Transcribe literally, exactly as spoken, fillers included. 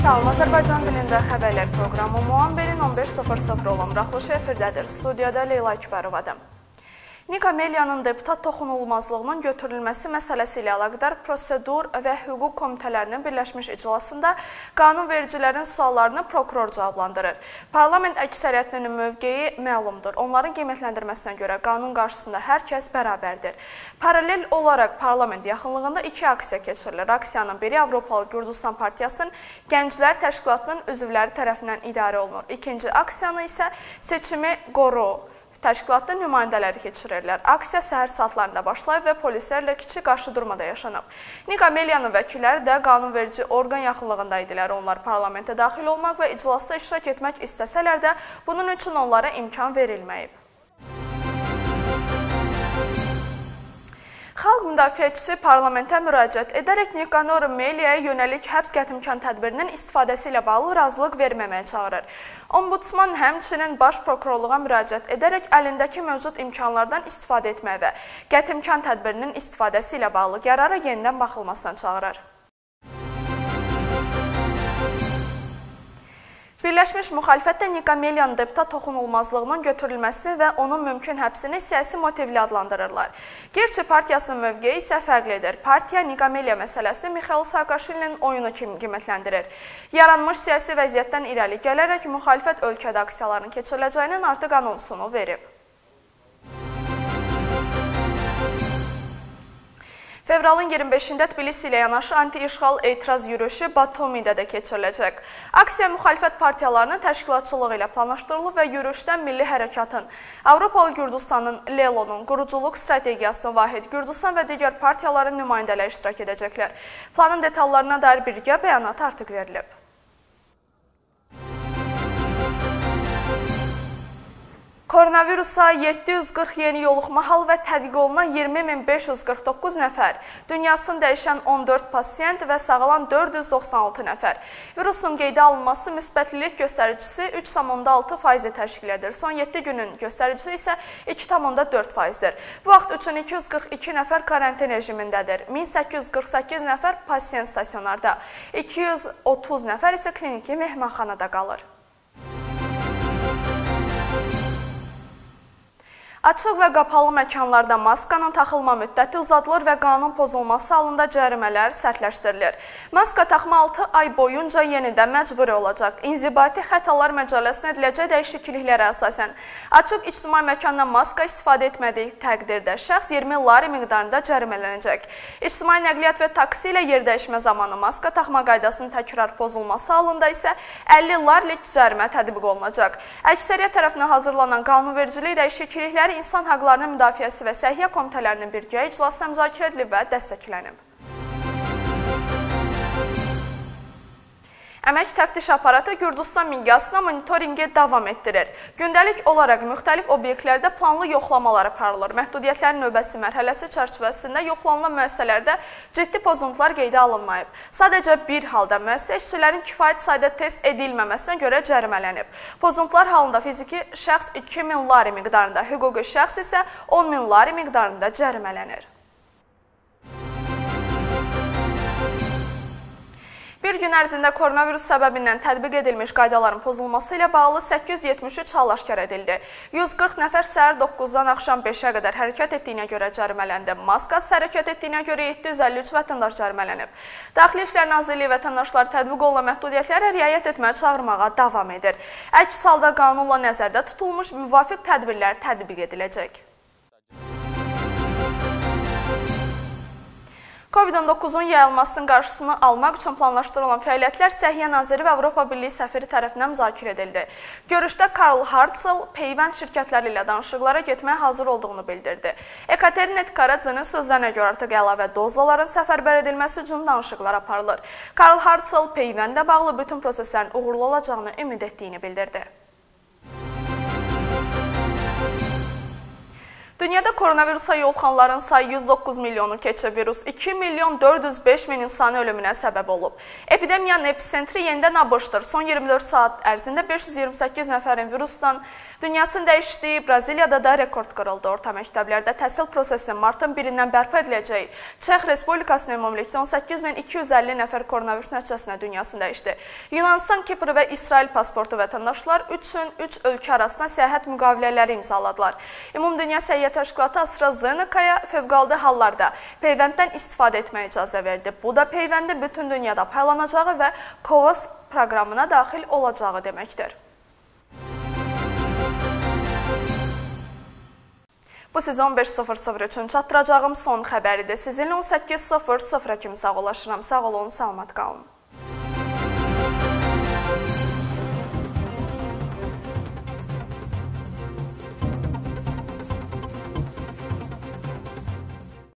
Salam, Azərbaycan dilində xəbərlər proqramı Muamberin on beş sıfır sıfır olan buraxılışı efirdədir. Studiyada Leyla Kibərovadır. Nik Ameliyanın deputat toxunulmazlığının götürülməsi məsələsi ilə əlaqədar prosedur və hüquq komitələrinin birləşmiş iclasında qanunvericilərin suallarını prokuror cavablandırır. Parlament əksəriyyətinin mövqeyi məlumdur. Onların qiymətləndirməsinə görə qanun qarşısında hər kəs bərabərdir. Paralel olaraq parlament yaxınlığında iki aksiya keçirilir. Aksiyanın biri Avropalı Gürcüstan Partiyasının Gənclər Təşkilatının üzvləri tərəfindən idarə olunur. İkinci aksiyanı isə Seçimi Qoru təşkilatının nümayəndələri keçirirlər. Aksiya səhər saatlarında başlayıb və polislərlə kiçik qarşıdurmada yaşanıb. Nik Ameliyanın vəkilləri də qanunverici orqan yaxınlığında idilər. Onlar parlamentə daxil olmaq və iclasda iştirak etmək istəsələr də bunun üçün onlara imkan verilməyib. Xalq müdafiəçisi parlamentə müraciət edərək Nikanor Meliyaya yönəlik həbs qətimkan tədbirinin istifadəsi ilə bağlı razılıq verməməyə çağırır. Ombudsman həmçinin baş prokurorluğa müraciət edərək əlindəki mövcud imkanlardan istifadə etməyə və qətimkan tədbirinin istifadəsi ilə bağlı qərara yenidən baxılmasına çağırır. Birləşmiş müxalifətdə Nik Ameliyanın deputat toxunulmazlığının götürülməsi və onun mümkün həbsini siyasi motivli adlandırırlar. Gerçi partiyasının mövqeyi isə fərqlidir. Partiya Nik Ameliya məsələsini Mixail Saakashvilinin oyunu kimi qiymətləndirir. Yaranmış siyasi vəziyyətdən irəli gələrək müxalifət ölkədə aksiyaların keçiriləcəyinin artıq anonsunu verib. Fevralın iyirmi beşində Tbilisi ilə yanaşı anti-işğal etiraz yürüyüşü Batumidə də keçiriləcək. Aksiya müxalifət partiyalarının təşkilatçılığı ilə planlaşdırılıb və yürüyüşdə Milli Hərəkatın, Avropalı Gürcüstanın, Lelonun, Quruculuq Strategiyasının, Vahid Gürcüstan və digər partiyaların nümayəndələri iştirak edəcəklər. Planın detallarına dair birgə bəyanat artıq verilib. Koronavirusa yeddi yüz qırx yeni yoluxma hal və tədqiq olunan iyirmi min beş yüz qırx doqquz nəfər, dünyasını dəyişən on dörd pasiyent və sağalan dörd yüz doxsan altı nəfər. Virusun qeydə alınması müsbətlilik göstəricisi üç tam altı faizi təşkil edir. Son yeddi günün göstəricisi isə iki tam dörd faizdir. Bu vaxt üçün iki yüz qırx iki nəfər karantin rejimindədir. min səkkiz yüz qırx səkkiz nəfər pasiyent stasionarda, iki yüz otuz nəfər isə kliniki mehmanxanada qalır. Açıq və qapalı məkanlarda maskanın taxılma müddəti uzadılır və qanun pozulması halında cərimələr sərtləşdirilir. Maska taxma altı ay boyunca yenidən məcburi olacaq. İnzibati xətalar məcəlləsinə ediləcək dəyişikliklərə əsasən açıq ictimai məkandan maska istifadə etmədiyi təqdirdə şəxs iyirmi lari miqdarında cərimələnəcək. İctimai nəqliyyat və taksi ilə yer dəyişmə zamanı maska taxma qaydasının təkrar pozulması halında isə əlli larlik cərimə tətbiq olunacaq. Əksəriyyət tərəfindən hazırlanan qanunvericilik dəyişiklikləri İnsan Haqlarının Müdafiəsi və Səhiyyə Komitələrinin birgə iclasına müzakirə edilib və dəstəklənib. Əmək təftiş aparatı Gürcüstan miqyasına monitoringi davam etdirir. Gündəlik olaraq müxtəlif obyektlərdə planlı yoxlamalar aparılır. Məhdudiyyətlərin növbəsi mərhələsi çərçivəsində yoxlanılan müəssisələrdə ciddi pozuntular qeydə alınmayıb. Sadəcə bir halda müəssisə işçilərin kifayət sayda test edilməməsinə görə cərimələnib. Pozuntular halında fiziki şəxs iki min lari miqdarında, hüquqi şəxs isə on min lari miqdarında cərimələnir. Bir gün ərzində koronavirus səbəbindən tətbiq edilmiş qaydaların pozulması ilə bağlı səkkiz yüz yetmiş üç hal aşkar edildi. yüz qırx nəfər səhər doqquzdan axşam beşə qədər hərəkət etdiyinə görə cərimələndi. Maskasız hərəkət etdiyinə görə yeddi yüz əlli üç vətəndaş cərimələnib. Daxili İşlər Nazirliyi vətəndaşları tətbiq olunan məhdudiyyətlərə riayət etməyə çağırmağa davam edir. Əks halda qanunla nəzərdə tutulmuş müvafiq tədbirlər tətbiq ediləcək. Covid on doqquzun yayılmasının qarşısını almaq üçün planlaşdırılan fəaliyyətlər Səhiyyə Naziri və Avropa Birliyi səfiri tərəfindən müzakirə edildi. Görüşdə Karl Hartzl peyvənd şirkətləri ilə danışıqlara getməyə hazır olduğunu bildirdi. Ekaterina Tkaradzenin sözlərinə görə artıq əlavə dozaların səfərbər edilməsi üçün danışıqlar aparılır. Karl Hartzl peyvəndə bağlı bütün proseslərin uğurlu olacağını ümid etdiyini bildirdi. Dünyada koronavirusa yoluxanların sayı yüz doqquz milyonu keçib, virus iki milyon dörd yüz beş min insanı ölümünə səbəb olub. Epidemiyanın epicentri yenidən ABŞ-dır. Son iyirmi dörd saat ərzində beş yüz iyirmi səkkiz nəfərin virusdan Dünyasını dəyişdiyi Braziliyada da rekord qırıldı. Orta məktəblərdə təhsil prosesinin martın birindən bərpa ediləcəyi Çex Respublikasının ümumilikdə on səkkiz min iki yüz əlli nəfər koronavirus nəticəsində dünyasını dəyişdi. Yunanistan, Kipr və İsrail pasportu vətəndaşlar üçün üç ölkə arasında səyahət müqavilələri imzaladılar. Ümumdünya Səhiyyə Təşkilatı AstraZeneca-ya fövqəladə hallarda peyvənddən istifadə etməyə icazə verdi. Bu da peyvəndi bütün dünyada paylanacağı və COVAX proqramına daxil olacağı deməkdir. Bu sizə on beş sıfır sıfır üçün çatdıracağım son xəbəridir. Sizinlə on səkkiz sıfır sıfıra kimi sağollaşıram. Sağ olun, salamat qalın.